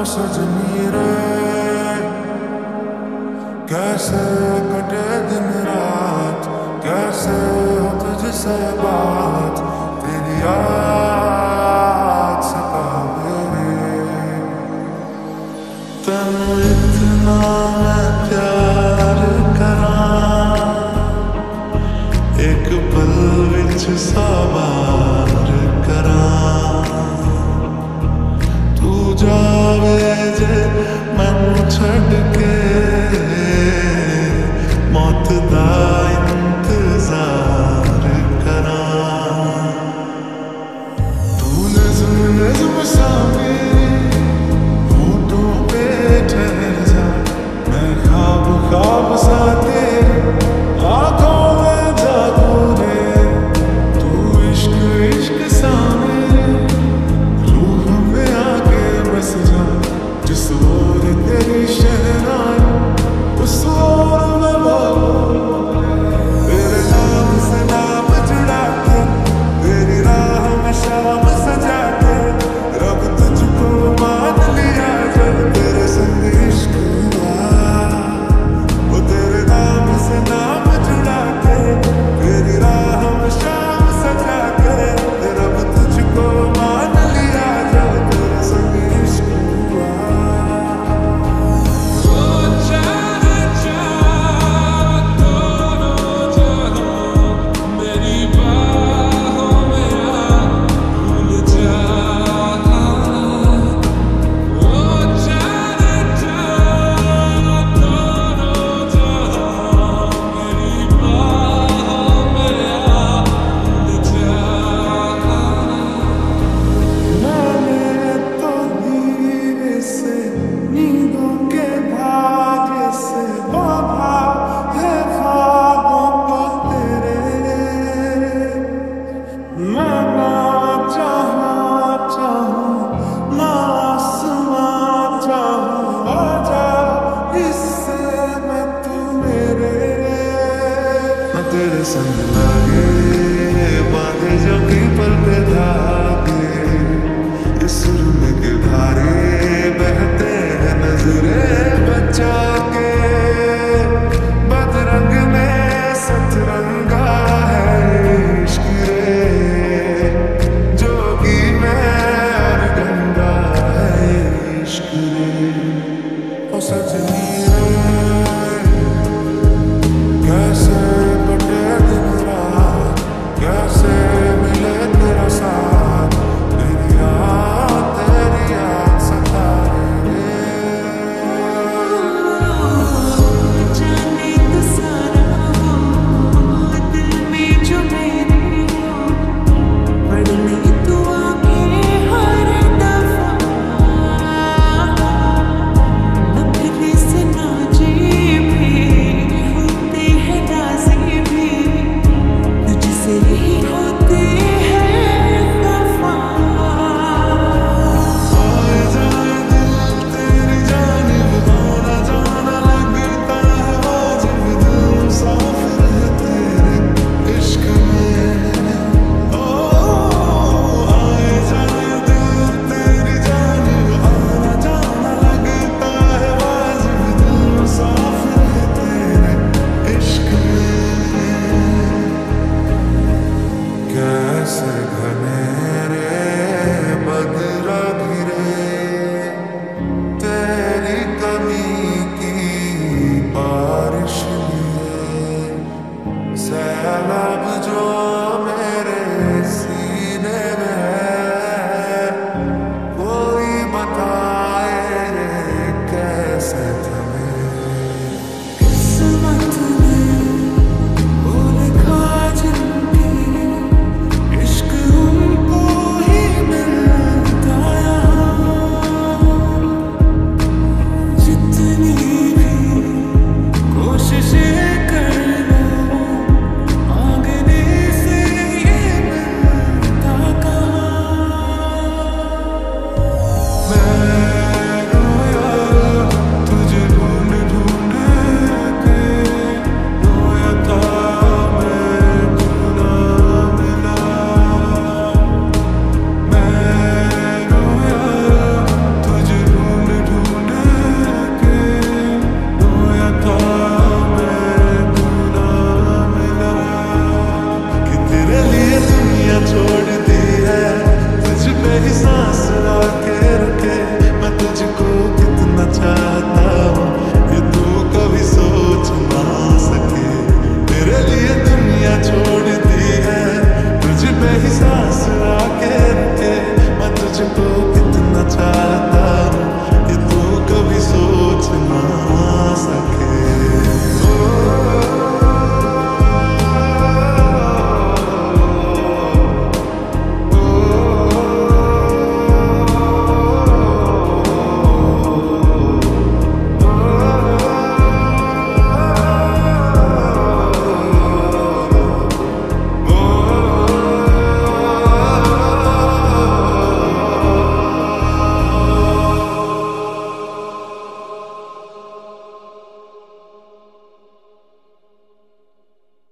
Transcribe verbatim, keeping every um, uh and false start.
सजनी रे कैसे कटे दिन रात, कैसे हो तुझसे बात, तेरी याद सतावे। तेनू इतना मैं प्यार करां, एक पल विच सवार करां। तू जावे जे मैनू छड्ड के, मौत दा इंतजार करां। तू नज़्म नज़्म सा मेरी होठों पे ठहर जा, मैं ख्वाब ख्वाब सा तेरे आँखों में जागूं रे। तू इश्क इश्क सा मेरे रूह में आके बस जा, जिस ओर तेरी शहनाई उस ओर मैं भागूं। तेरे नाम से नाम जुड़ा के, तेरी राह में शाम सजा के, रब तुझको मान लिया जब तेरे संग इश्क हुआ। वो तेरे नाम से नाम जुड़ा के, तेरी राह में शाम सजा के, रब तुझको मान लिया जब तेरे संग इश्क हुआ। मैंने तो धीरे से नींदों के भाग्य से बांधा है ख्वाबों को तेरे। मैं ना चाहूं चाहूं ना आसमां चाहूं, आजा इससे मैं तू मेरे। मैं तेरे संग लागे बांधे जो की पल पे धागे, इस सुर के धारे बहते हैं नजरे बचा के। बदरंग में सतरंगा है इश्क रे, जोगी में और गंगा है इश्क रे। ओ सजनी